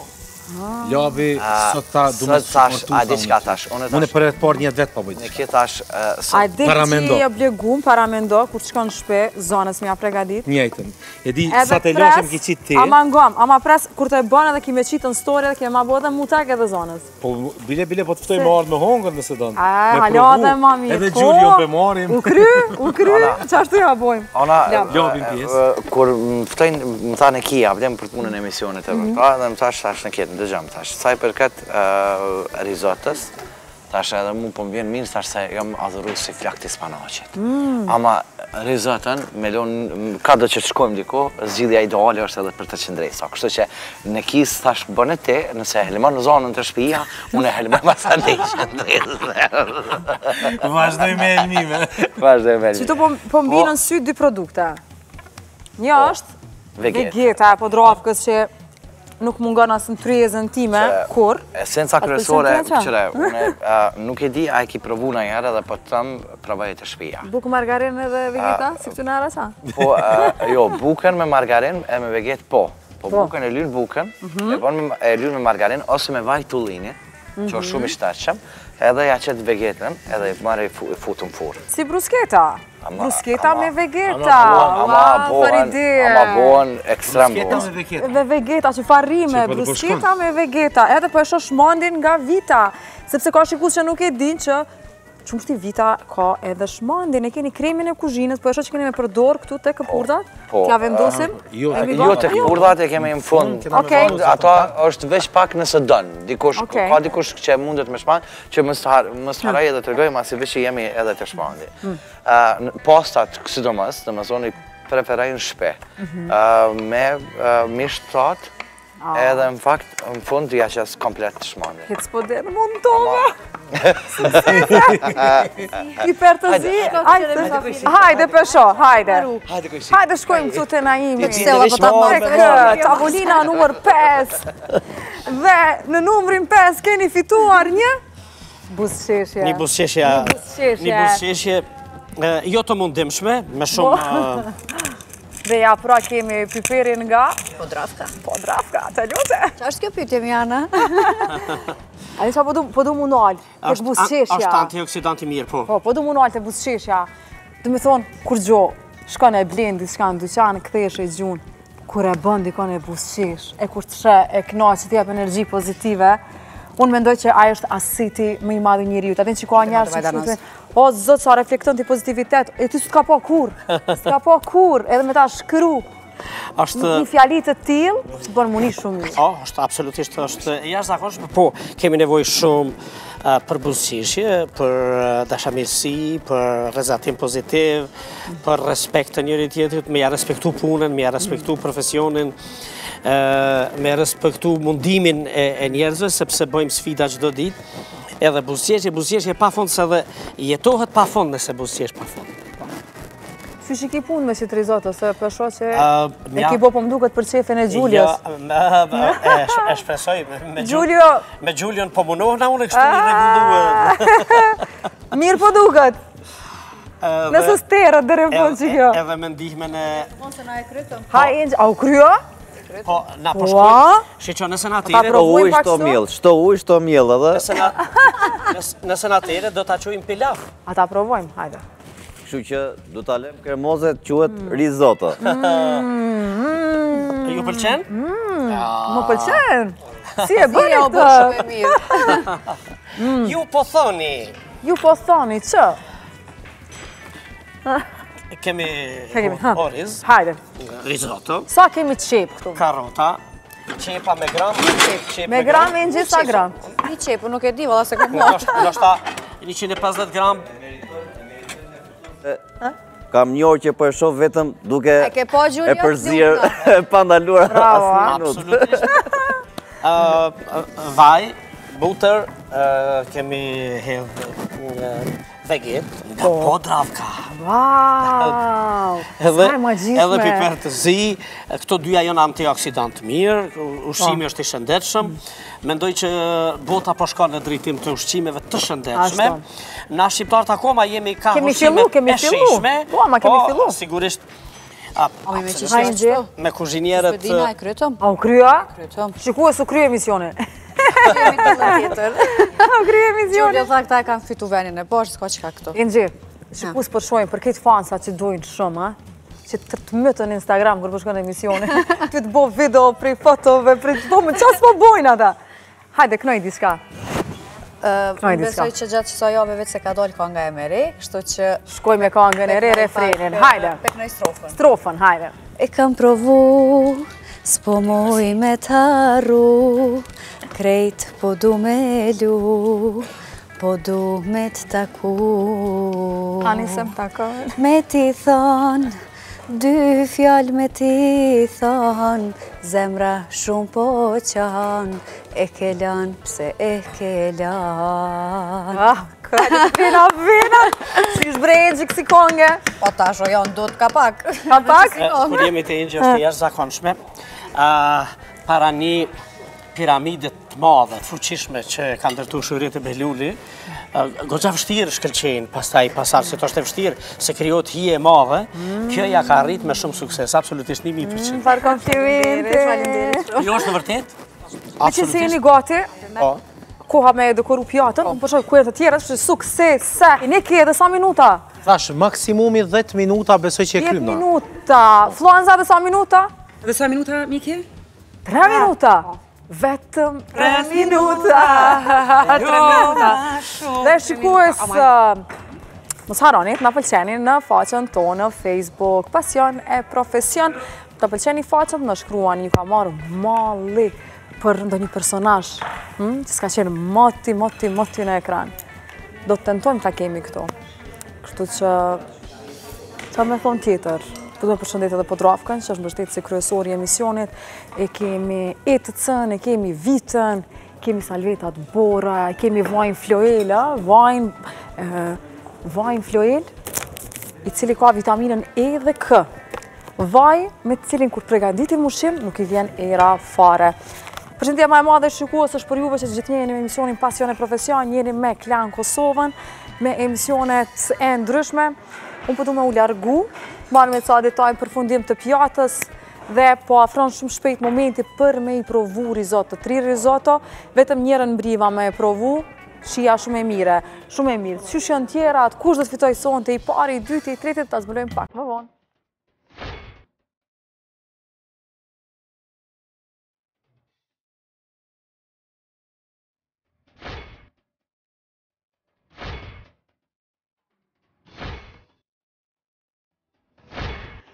Labi, sot ta du me Sot tash, a di qka tash? Unë e për e të parë një vetë pa bëjtë. Në kjo tash... A di që i obligum, paramendo, kur të shkon në shpe, zonës mja pregadit. Njëjtën. E di, sa të lashëm ki qitë ti... Ama ngom, ama pres, kur të e bënë edhe ki me qitë në story edhe ki ma bo edhe mutak edhe zonës. Po, bile, po të ftoj marrë me hongër nëse donë. Halo dhe mami, edhe Gjurion për marim. U kry, qashtu ja bojmë. Ona, kur më ftojnë, më tha në kia, vdem për të punën e emisionit e vërta, dhe më tash në kjetë, dëgjam tash. Saj për këtë risotës, tash edhe mu po më vjen mirë, tash se jam adhuru si flak të spanaqit. Ama risotën, me lonë, ka do që të shkojmë diko, zgjidhja ideale është edhe për të qëndresa. Kështu që në kisë tash bënë ti, nëse helmon në zonën të shpija, unë e helmon masa në qëndresë. Vazhdoj me elmime. Që të po mbinën sy dy produkte. Një është vegeta, po drafkës që nuk mungon asë në tryezën time, kur? Esenca kryesore, qëre, unë nuk e di a e ki provu në jere dhe po të tëmë provajt e shpija. Bukë margarin edhe vegeta, si këtë në ara qa? Po, jo, bukën me margarin e me veget po. Po bukën e lynë bukën, e lynë me margarin ose me vaj tullinit, që është shumë i shtatshëm, edhe ja qëtë vegetën edhe i marrë i futu në furë. Si brusketa? Brusketa me vegeta, ama bohen ekstrem bohen. Dhe vegeta që farime, brusketa me vegeta, edhe po e shosh shmandin nga vita, sepse ka shikus që nuk e din që qumë shti vita ka edhe shmandin, e keni kremin e kuzhinës, po e shosh që keni me përdor këtu të këpurdat, t'ja vendosim. Jo të këpurdat e kemi në fund, ato është veç pak nëse dënë, ka dikush që mundet me shmand, që mës haraj edhe të rgojmë asi veç që jemi edhe të shmandi. Pastat, sidomos, dhe më zoni preferajnë shpe, me misht thot, edhe në fakt, në fund ja qës komplet të shmandi. Këtë s'po dhe në mund tove! Hipertëzi, hajde pësho, hajde. Hajde shkojmë këtu të naimi. Tavolina numër 5. Dhe në numërin 5 keni fituar një buzëqeshje. Një buzëqeshje jo të mundimshme, me shumë... Dhe ja, pra kemi piperin nga... Podravka, të ljute. Qa është kjo pyetje, Mjana? A një qa po du munal, të buzëqeshja. Ashtë antioksidanti mirë, po. Po du munal të buzëqeshja. Dhe me thonë, kur gjo, shkon e blendi, shka në dyqan, këthesh e gjunë, kur e bën dikon e busqesh, e kur të shë, e knaqë, që t'jep energji pozitive, unë mendoj që ajo është asiti më i madhi njeriut. Atin që ka njerë që shkutën, o zot sa reflekton t'i pozitivitet, e ty s'ka po kur, edhe me ta shkru. Një fjalit të tilë, që bërë muni shumë mirë. O, është absolutisht, është jashtëzakonshme, po kemi nevoj shumë për buzëqeshje, për dashamirësi, për rezatim pozitiv, për respekt të njëri tjetrit, me ja respektu punën, me ja respektu profesionin, me respektu mundimin e njerëzve, sepse bëjmë sfida çdo ditë, edhe buzëqeshje pa fund, se dhe jetohet pa fund nëse buzëqesh pa fund. Që që ki punë me qëtë risotto, se përsho që e ki bo po mduket për qefin e Gjulios. E shpresoj, me Gjulion po munohna unë e kështu një regullu. Mirë po duket. Nësë sterët dhe rëmpon që kjo. Edhe me ndihmen e... Mos e na e krytëm. Ha, a u kryo? Po, na po shkoj, shqo nëse na tere... Shto uj, shto mjell edhe. Nëse na tere, do t'a qujmë pilaf. A ta provojmë, hajde. Kështu që do t'a lem kremozet quhet risotto. Ju pëlqen? Më pëlqen. Si e bërë këtë? Ju po thoni. Ju po thoni, që? Kemi oriz. Hajde. Risotto. Sa kemi qep këtu? Karota. Qepa me gram. Me gram e në gjitha gram. Një qepë, nuk e di, valla se këtë mua. Nështë 150 gram. Kam një orë që po e shoh vetëm duke e përzirë pa ndaluar asnjë minutë. Vaj, buter, kemi hedhë veget, nga Podravka. Wow! Edhe piper të zi, këto dyja janë antioksidant mirë, ushqimi është i shëndetshëm. Mendoj që bota po shkon në drejtim të ushqimeve të shëndetshme. Na shqiptarët akoma jemi ka ushqime e shishme. Po, sigurisht. Me kuzhinierët... Shpedina e krytëm. A u krya? Krytëm. Shikua su krya emisione. Jemi të dhe tjetër. A u krya emisione. Gjulio tha këta e kam fitu venin e poshtë, s'ka qka këto. Inxhi, shikus përshojnë për këtë fansa që dojnë shumë, që të mëtën Instagram kërë përshkën emisione, të bo video, prej fotove, prej të bo më qasë po bojnë ata. Hajde, knoj diska. Besoj që gjatë qësa jave vetë se ka dollë kanga e mere, kështu që... Shkoj me kangën e re, refrenin, hajde. Peknoj strofën. Strofën, hajde. E kam provu, s'po moj me t'arru, krejt po du me lu, po du me t'taku. Ani se m'takon. Me ti thonë, dy fjallë me ti thonë, zemra shumë po qanë, e ke lanë, pse e ke lanë. Vina, si shbrejnë që kësi konge. Po ta sho janë do t'ka pak. Ka pak? Kur jemi të Inxhi është jashtëzakonshme, para një piramidet të madhe, të fuqishme që ka ndërtu Shuret e Behluli, goxha vështirë shkëlqejnë, pastaj pasar se të është e vështirë, se kryot hije e madhe, kjo ja ka arrit me shumë sukses, absolutisht 100%. Par komplimente. Jo është në vërtet? Me që se jeni gati, koha me dekoru pjatën, unë përshoj kujet të tjera, që sukses, se. Ne ke edhe sa minuta? Thash, maksimumi 10 minuta besoj që e krymna. 10 minuta. Fluanza dhe sa minuta? Dhe sa minuta, Miki? 3 minuta. Vetëm 3 minuta. 3 minuta. Dhe shikues, mos haronit, na pëlqeni në faqen tonë në Facebook, Pasion e Profesion. Të pëlqeni faqen, në shkruan, ju ka marrë malli për ndonjë personazh që s'ka qenë moti në ekran. Do të tentojmë ta kemi këto. Kështu që, qa me thonë tjetër, du të përshëndet edhe Podravkën, që është mbështetë si kryesori i emisionit, e kemi ETC-n, e kemi Vitën, kemi salvetat Bora, e kemi vajnë Floel, vajnë Floel, i cili ka vitaminën E dhe K. Vaj me cilin kur pregaditim ushqim, nuk i vjen era fare. Përshëndetja më e madhe shikues është për juve që gjithë njeni me emisionin Pasion e Profesion, njeni me Klan Kosovën, me emisionet e ndryshme. Unë përdu me u largu, marrë me ca detaj për fundim të pjatës dhe po afron shumë shpejt momenti për me i provu risotto, 3 risotto, vetëm njërën mbriva me e provu, shia shumë e mire, shumë e mirë. Qysh janë tjera, kush do të fitoj sonte, i pari, i dyti, i tretit, ta zbulojmë pak më vonë.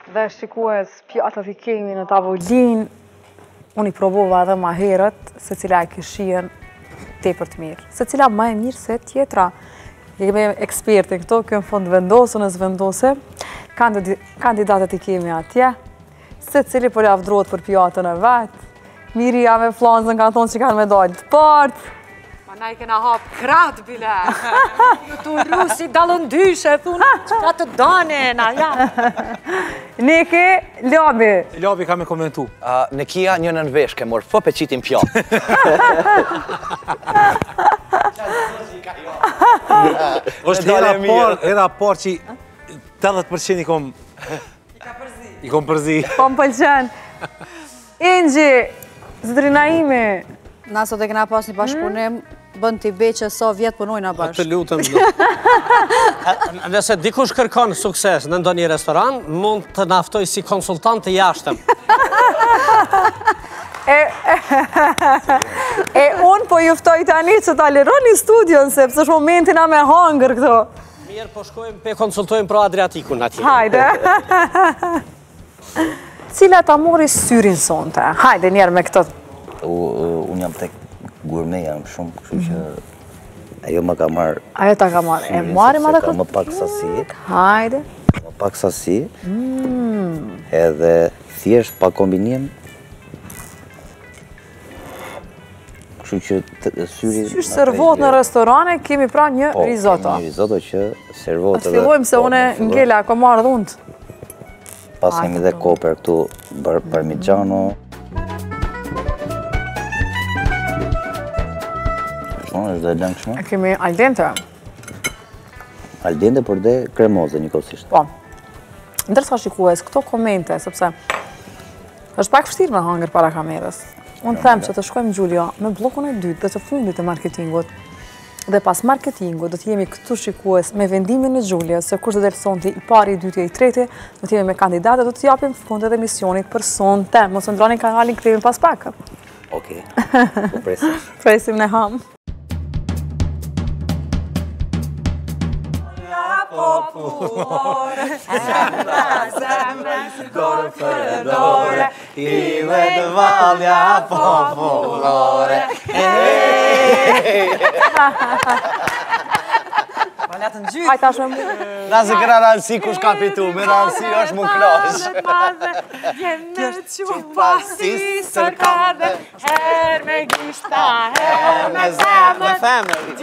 Dhe shikues, pjatat I kemi në tavolinë, unë I provova edhe ma herët, se cila e kishien tepër të mirë. Se cila ma e mirë se tjetra. Kemi ekspertin këto, kjo në fund vendosën e zvendose. Kandidatët I kemi atje, se cili për javdrot për pjatën e vetë. Miria me flanzën ka thonë që kanë me dojnë të partë. Ma na I kena hapë kratë, bile. Ju të rusi dalën dyshe, thunë që ka të dane, na ja. Neke, Labi. Labi ka me komentu. Në kia një në vesh, ke morë fë pe qitin pjatë. është era par që 80% I kom përzi. Po më pëlqen. Ingji, zëtrina ime. Na sot e kena pas një bashkëpunim, bën t'i beqe sa vjetë punojna bashkë. Të lutëm. Nëse dikush kërkon sukses në ndonjë restoran, mund të naftoj si konsultant të jashtëm. Unë po juftoj tani që ta lironi studion, sepse është momentina me hangër këto. Mirë, po shkojmë pe konsultojmë pro Adriatikun atje. Hajde. Cila ta mori syrin sonte? Hajde njerë me këtë. Unë jam tek gourmet, jam shumë, kështu që ajo më ka marrë. Ajo ta ka marrë. E marim atë këtë? Më pak sasi. Hajde. Më pak sasi. Edhe thjesht pa kombinim. Kështu që syri... Qysh servohet në restorane, kemi pra një risotto. Një risotto që servohet edhe... Fillojmë se une ngella, ko marrë dhundë. Pas kemi dhe koper këtu, parmigiano. Është dhe lëngshme. Kemi al dente. Al dente, por dhe kremoze njëkohësisht. Po. Ndërsa shikues, këto komente, sepse është pak vështirë me hangër para kamerës. Unë them që të shkojmë Gjulio me blokun e dytë dhe të fundit të marketingut. Dhe pas marketingut do t'jemi këtu shikues me vendimin e Gjulio, se kush do të sonti I pari, I dyti e I treti, do t'jemi me kandidatet, do t'japim fundet e misionit për sonte. Mos të ndroni kanalin, kthehemi pas pak. Okej, po presim. Presim në ham. Popullore, zemra, dorë për dorë, Ile të valja popullore. Valatë në gjyë. Hajtë ashme mu. Nëse këra rënësi kush ka pitu, me rënësi është më krosh. Jenë që pasi sërkade, her me gishta, her me zemët,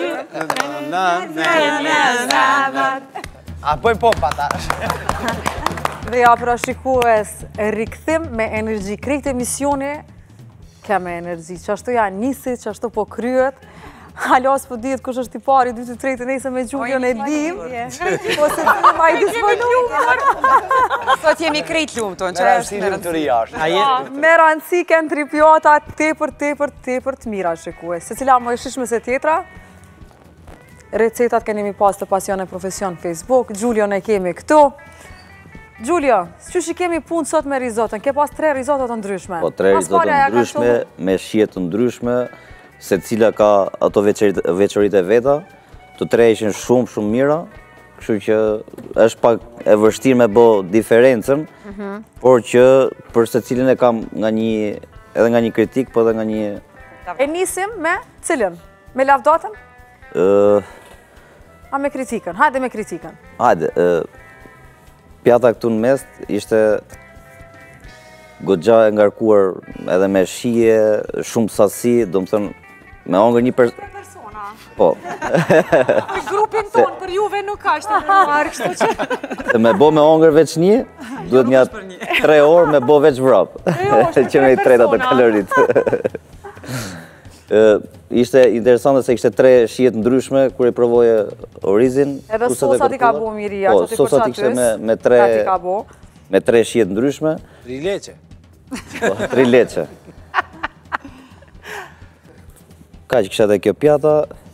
A pojnë pompa ta. Dhe ja pra shikues, rikëthim me energji. Krejt emisioni, ka me energji. Që ashtu ja nisi, që ashtu po kryet. Halas po ditë kush është I pari, 2-3 nëse me Gjulion e dim. Po se të ma I disponuar. Sot jemi krejt lumë tonë, që është Me të rjashtë. Me rëndësi kënë 3 pjata tepër të mira shikues. Se cila më e shishme se tjetra, recetat keni mi pas të pasion e profesion Facebook, Gjulion e kemi këtu. Gjulio, që kemi punë sot me risotën? Ke pas 3 rizotot të ndryshme. Po 3 rizotot të ndryshme, me shije të ndryshme, se cila ka ato veçorit e veta, të 3 ishin shumë mira, kështu që është pak e vështirë me bë diferencën, por që për se cilin e kam edhe nga një kritik, po edhe nga një... E nisim me cilin? Me lavdatën? A me kritikën? Hajde me kritikën. Hajde, pjata këtu në mes ishte goxha e ngarkuar edhe me shije, shumë sasi, do më thënë, me ongër një persona. Po. Për grupin tonë, për juve nuk ka është të marrë, kështu që... Se me bo me ongër veç një, duhet një 3 orë me bo veç vrap. Që me I treta të kalorit. Ishte interesante se ishte 3 shijet ndryshme kur I provoje orizin. Edhe sosat I ka bo Miria, që ti sosat ishte me 3 shijet ndryshme. 3 leqe. 3 leqe. Ka që kështë edhe kjo pjata,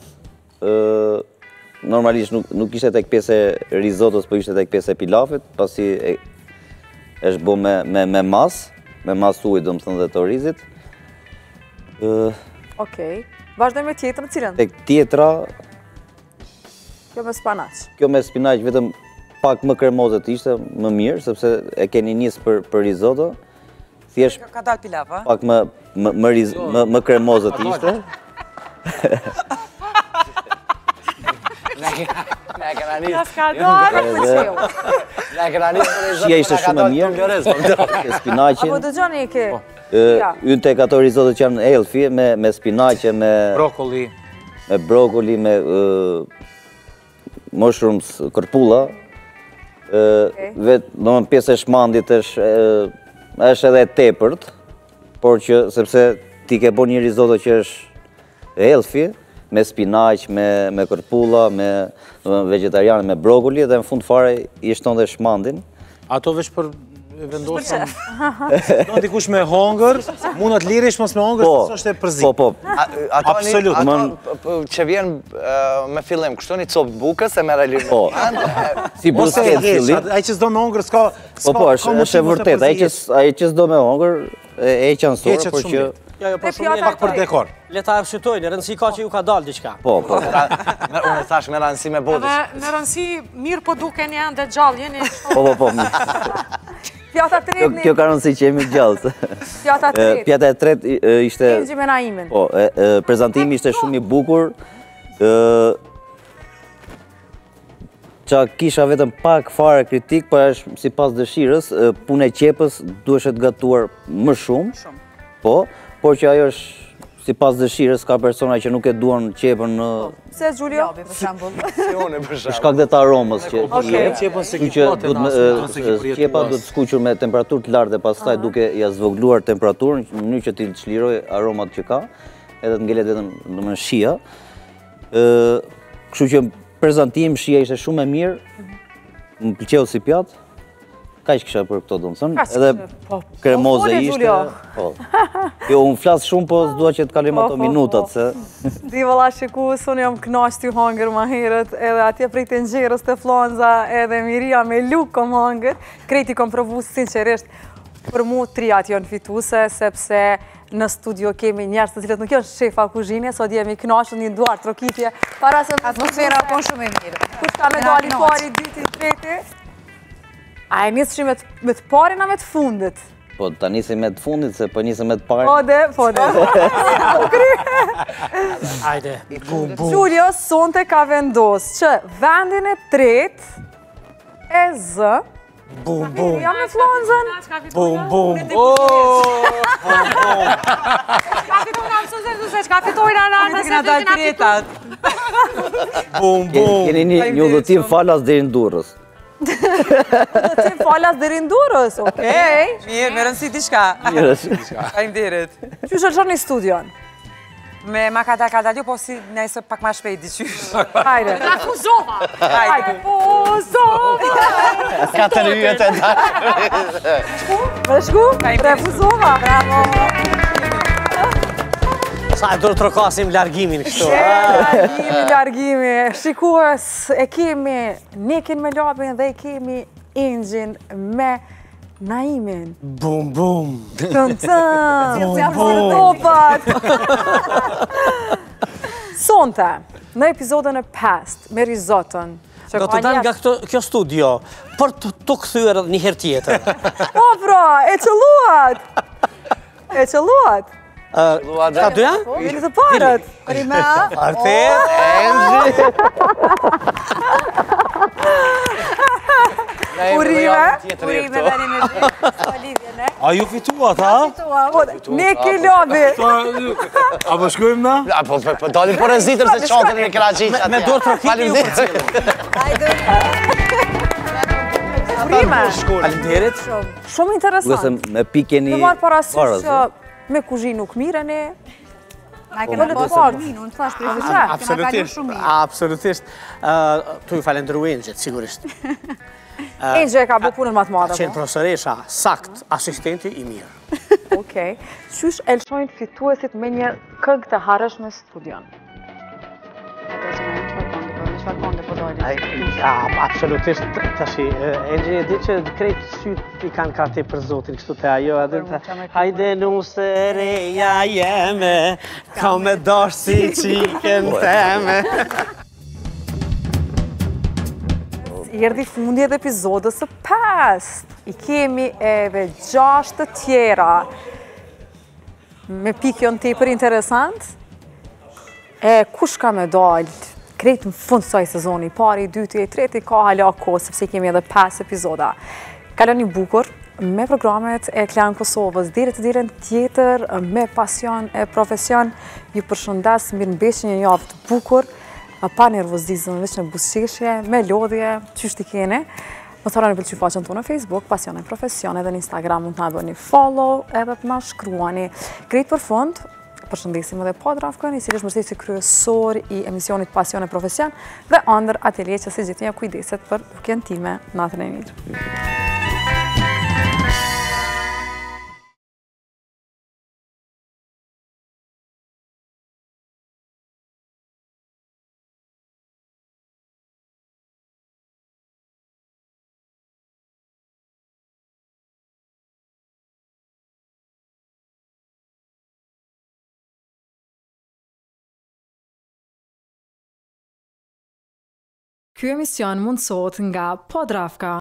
normalisht nuk ishte tek pjesë e risottos, po ishte tek pjesë e pilafit, pasi është bo me mas ujë, do më thënë dhe të orizit. Okej. Vazhdoj me tjetrën, cilën? Tek tjetra... Kjo me spanaq. Kjo me spinaq, vetëm pak më kremozët ishte, më mirë, sepse e keni njësë për risotto. Thjesht Ka dalë pilaf, a? pak më kremozët ishte. Ne kena një... Shia ishte shumë e mirë, ke spinaqin. Apo dëgjoni ke... Unë tek ato risotto që janë healthy, me spinaqe, me brokoli, me mushrooms, kërpulla. Do më pjesë e shmandit është edhe tepërt, por që sepse ti ke bo një risotto që është healthy, me spinaq, me kërpulla, me vegetariane, me brokoli, dhe në fund fare i shton dhe shmandin. Ato veç për vendosën... Do dikush me hongër, mundët lirish mos me hongër, së është e përzi. Po. Absolut. Ato që vjen me fillim, kështu një copë bukës e mere lirë. Po. Si brusket fillim. Ai që s'do me hongër, s'ka... Po, është e vërtet. Ai që s'do me hongër, e që nësorë, por që... Pak për dekor. Leta e pëshytojnë, rëndësi ka që ju ka dalë diqka. Po. Unë thash me rëndësi me bodis. Me rëndësi, mirë po duke një dhe gjallë, jeni... Po. Pjata tretë... Kjo ka rëndësi që jemi gjallë. Pjata tretë. Pjata e tretë ishte... Enxhi me Naimin. Po, prezentimi ishte shumë i bukur. Qa kisha vetëm pak fare kritik, për është si pas dëshirës, punë e qepës duhet të gatuar më shumë. Po, por që ajo është si pas dëshirës, ka persona që nuk e duan qepën në... Se, Gjulio? Për shkak dhe të aromës që... Qepa duhet skuqur me temperaturë të lartë dhe pastaj duke ja zvogluar temperaturën, në mënyrë që t'i çliroj aromat që ka, edhe të ngelet vetëm në më shia. Kështu që prezantim, shia ishte shumë e mirë, më pëlqeu si pjatë. Ka që kisha për këto do më thënë, edhe kremoze ishte. Jo, unë flasë shumë, po s'dua që të kalim ato minutat, se... Di vëlla shiku, unë jam knasht t'ju hangër ma herët, edhe atje prej të nxerës të flonza, edhe miria me luk kom hangër. Krejti kom provu sinqerisht, për mu triat janë fituse, sepse në studio kemi njerës të cilët nuk janë shefa kuzhine, sot jemi knasht një duar trokitje, para se... Atmosfera po shumë e mirë. Kush ka me dali pari, dyti, treti? A e njësë që me të parin a me të fundit? Po, ta njësi me të fundit, se po njësi me të parin. Po de. Ajde, bum. Gjulio sonte ka vendos që vendin e tret e zë. Bum. Jam me flonzën. Bum. Ka fitojnë amësuse, ka fitojnë Kemi të këna dalë tretat. Bum. Keni një udhëtim falas deri në Durrës. Udhëtim falas deri në Durrës, okej. Mirë, me rëndësi diçka. Faleminderit. Që shëllëshon një studion? Me ma ka dalë, po si nëjse pak ma shpejt diqysh. Hajde. Refuzova! Hajde. Refuzova! Ka të rrjet e Me shku? Refuzova. Bravo. Sa e do të trokasim largimin kështu. Largimi. Shikues, e kemi Nikin me Labin dhe e kemi Enxhin me Naimin. Bum. Topat. Sonte, në episodën e past, me risotton. Do të dalë nga kjo studio, për të këthyër një herë tjetër. Po, pra, e qëlluat. Ka dyja? Vini të parët. Rima. Artet. Urime Veni me Olivia, ne? A ju fituat, ha? Niki Labi. A po shkojmë na? Po dalim për rëzitër se qantën e këra qish atje. Me dorë trokitje ju për cilë. Hajde. Urime. Falemnderit. Shumë interesant. Me pikeni... Në marë parasysh që me kuzhinë nuk mireni. Na kena pasur unë të thash për Absolutisht. Absolutisht. Tu ju falenderu Enxhet, sigurisht. Enxhe ka bu punën më të madhe. Qenë profesoresha, sakt, asistenti i mirë. Okej. Qysh e lëshojnë fituesit me një këngë të harreshme në studion? Absolutisht, tashi, Enxhe e di që krejt syt i kanë kate për Zotin, kështu të ajo, hajde nuse reja jeme, ka me dash si qiken teme. erdhi fundi edhe epizodës së 5. I kemi edhe 6 të tjera. Me pikë jonë tepër interesant. Kush ka me dalë? Krejt në fund saj sezoni, pari, dyti, treti, ka hala kohë, sepse kemi edhe 5 epizoda. Kaloni bukur, me programet e Klan Kosovës, dire të diren tjetër, me pasion e profesion, ju përshëndes, mirë mbeshë një javë të bukur, pa nervozizëm, veç në busqeshje, me lodhje, qysh t'i kene. Më thora në pëlqy faqen tonë në Facebook, Pasion e Profesion, edhe në Instagram mund të na bëni follow, edhe të na shkruani. Krejt për fund, përshëndesim edhe Podravkën, i cili është mërsesi kryesor i emisionit Pasion e Profesion, dhe ndër atelier që si gjithnjë kujdeset për rukjen time, natën e mirë. Ky emision mundësohet nga Podravka.